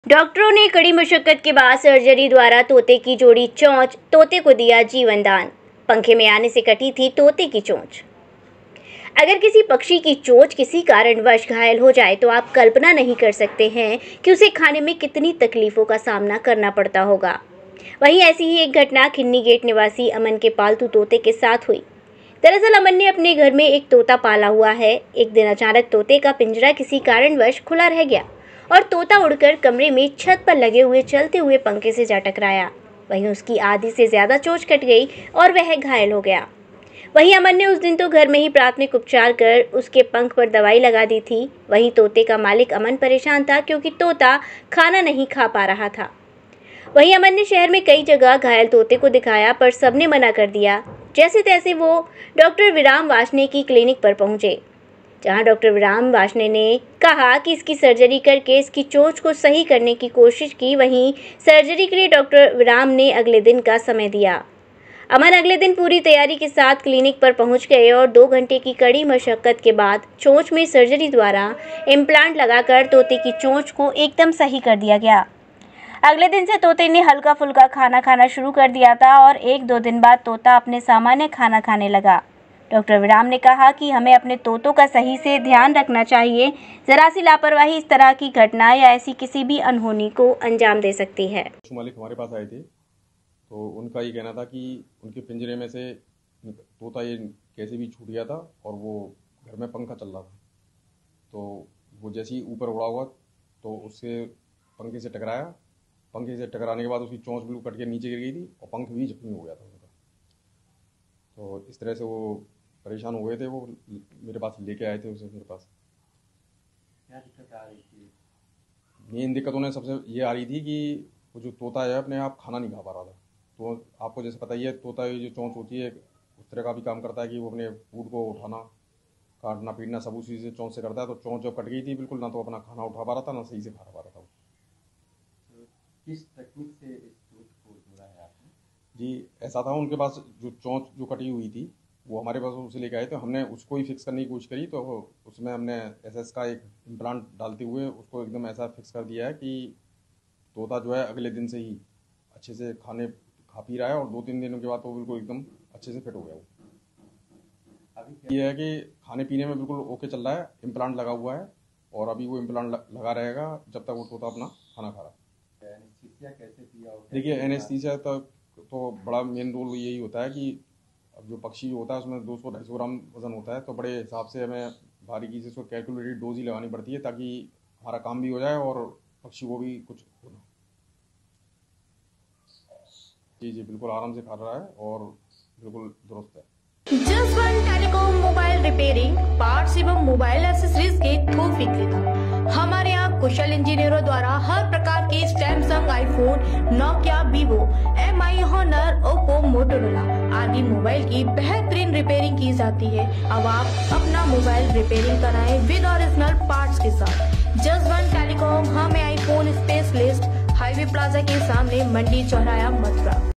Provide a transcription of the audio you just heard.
डॉक्टरों ने कड़ी मशक्कत के बाद सर्जरी द्वारा तोते की जोड़ी चोंच तोते को दिया जीवन दान। पंखे में आने से कटी थी तोते की चोंच। अगर किसी पक्षी की चोंच किसी कारणवश घायल हो जाए तो आप कल्पना नहीं कर सकते हैं कि उसे खाने में कितनी तकलीफों का सामना करना पड़ता होगा। वहीं ऐसी ही एक घटना खिन्नी गेट निवासी अमन के पालतू तोते के साथ हुई। दरअसल अमन ने अपने घर में एक तोता पाला हुआ है। एक दिन अचानक तोते का पिंजरा किसी कारणवश खुला रह गया और तोता उड़कर कमरे में छत पर लगे हुए चलते हुए पंखे से जा टकराया। वहीं उसकी आधी से ज्यादा चोंच कट गई और वह घायल हो गया। वहीं अमन ने उस दिन तो घर में ही प्राथमिक उपचार कर उसके पंख पर दवाई लगा दी थी। वहीं तोते का मालिक अमन परेशान था क्योंकि तोता खाना नहीं खा पा रहा था। वहीं अमन ने शहर में कई जगह घायल तोते को दिखाया पर सबने मना कर दिया। जैसे तैसे वो डॉक्टर विराम वार्ष्णेय की क्लिनिक पर पहुंचे, जहां डॉक्टर विराम वार्ष्णेय ने कहा कि इसकी सर्जरी करके इसकी चोंच को सही करने की कोशिश की। वहीं सर्जरी के लिए डॉक्टर विराम ने अगले दिन का समय दिया। अमन अगले दिन पूरी तैयारी के साथ क्लिनिक पर पहुंच गए और 2 घंटे की कड़ी मशक्कत के बाद चोंच में सर्जरी द्वारा इम्प्लांट लगाकर तोते की चोंच को एकदम सही कर दिया गया। अगले दिन से तोते ने हल्का फुल्का खाना खाना शुरू कर दिया था और 1-2 दिन बाद तोता अपने सामान्य खाना खाने लगा। डॉक्टर विराम ने कहा कि हमें अपने तोतों का सही से ध्यान रखना चाहिए। जरा सी लापरवाही इस तरह की घटना या ऐसी किसी भी अनहोनी को अंजाम दे सकती है। मालिक हमारे पास आए थे तो उनका ये कहना था कि उनके पिंजरे में से तोता ये कैसे भी छूट गया था और वो घर में पंखा चल रहा था, तो वो जैसे ही ऊपर उड़ा हुआ तो उससे पंखे से टकराया। पंखे से टकराने के बाद उसकी चोंच बिल्कुल कट के नीचे गिर गई थी और पंख भी जख्मी हो गया था उनका। तो इस तरह से वो परेशान हो गए थे। वो मेरे पास लेके आए थे उसे। मेरे पास क्या दिक्कत आ रही थी? मेन दिक्कत उन्हें सबसे ये आ रही थी कि वो जो तोता है अपने आप खाना नहीं खा पा रहा था। तो आपको जैसे पता ही है, तोता जो चोंच होती है उस तरह का भी काम करता है कि वो अपने फूड को उठाना, काटना, पीटना सब उसी से चोंच से करता है। तो चोंच जब कट गई थी बिल्कुल, ना तो अपना खाना उठा पा रहा था ना सही से खा पा रहा था। तो किस तकनीक से इस चोंच को जोड़ा है आपने? जी ऐसा था, उनके पास जो चोंच जो कटी हुई थी वो हमारे पास उसे लेके आए थे। हमने उसको ही फिक्स करने की कोशिश करी तो उसमें हमने एसएस का एक इम्प्लांट डालते हुए उसको एकदम ऐसा फिक्स कर दिया है कि तोता जो है अगले दिन से ही अच्छे से खाने खा पी रहा है और 2-3 दिनों के बाद तो बिल्कुल एकदम अच्छे से फिट हो गया। वो अभी ये है कि खाने पीने में बिल्कुल ओके चल रहा है। इम्प्लांट लगा हुआ है और अभी वो इम्प्लांट लगा रहेगा जब तक वो तोता अपना खाना खा रहा है। एनेस्थीसिया कैसे किया? देखिए एनेस्थीसिया तक तो बड़ा मेन रोल यही होता है कि अब जो पक्षी होता है उसमें 200-250 ग्राम वजन होता है, तो बड़े हिसाब से हमें बारीकी से उसको कैलकुलेटेड डोज ही लगानी पड़ती है ताकि हमारा काम भी हो जाए और पक्षी को भी कुछ होना। जी बिल्कुल आराम से खा रहा है और बिल्कुल दुरुस्त है। Jaswan telecom mobile repairing parts एवं मोबाइल एक्सेसरीज के थोक विक्रेता। हमारे यहाँ कुशल इंजीनियरों द्वारा हर प्रकार के Samsung, iPhone, Nokia, Vivo, MI, Honor, Oppo, Motorola आदि मोबाइल की बेहतरीन रिपेयरिंग की जाती है। अब आप अपना मोबाइल रिपेयरिंग कराएं विद ओरिजिनल पार्ट्स के साथ। जसवन टेलीकॉम हमें आईफोन स्पेशलिस्ट, हाईवे प्लाजा के सामने, मंडी चौराया, मथुरा।